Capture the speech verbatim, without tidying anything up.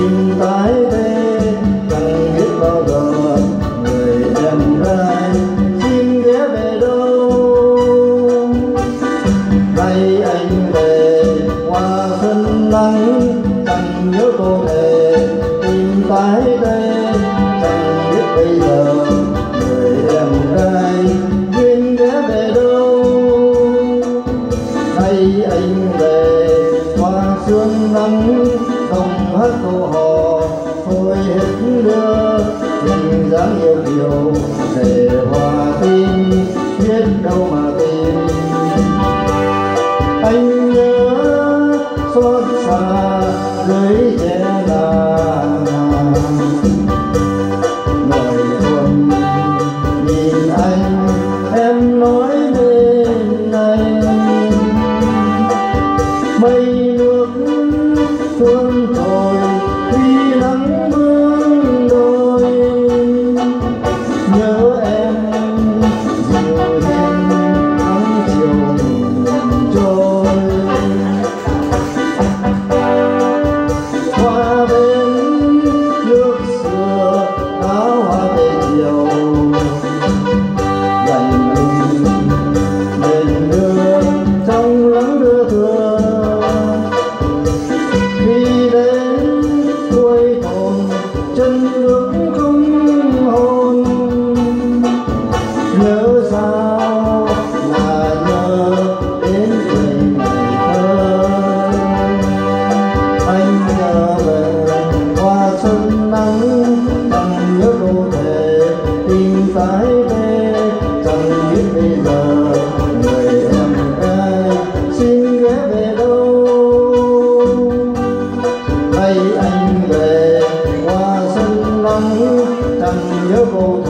tình tái thế chẳng biết bao giờ người em gái xin ghé về đâu. Nay anh về hoa xuân nắng chẳng nhớ cô thề tình tái thế chẳng biết bây giờ người em gái duyên ghé về đâu. Nay anh về hoa xuân nắng đồng hát câu hò thôi hết đưa hình dáng yêu kiều để hòa tim biết đâu mà tìm. Anh nhớ xót xa dưới che đàn ngồi buồn nhìn anh em nói bên anh mây nước tuôn trôi khi nắng vương đôi nhớ em dịu hiền nắng chiều trôi hoa bên nước xưa áo hoa về chiều dành mình bên đưa trong lắng đưa thương đi đến cuối thôn chân nước không hồn nhớ sao là nhớ đến ngày ngày thơ. Anh nhớ về hoa xuân nắng chẳng nhớ cô thề tình tái thế chẳng biết bây giờ người em gái xin ghé về đâu. Nay anh về hoa xuân nắng chẳng nhớ cô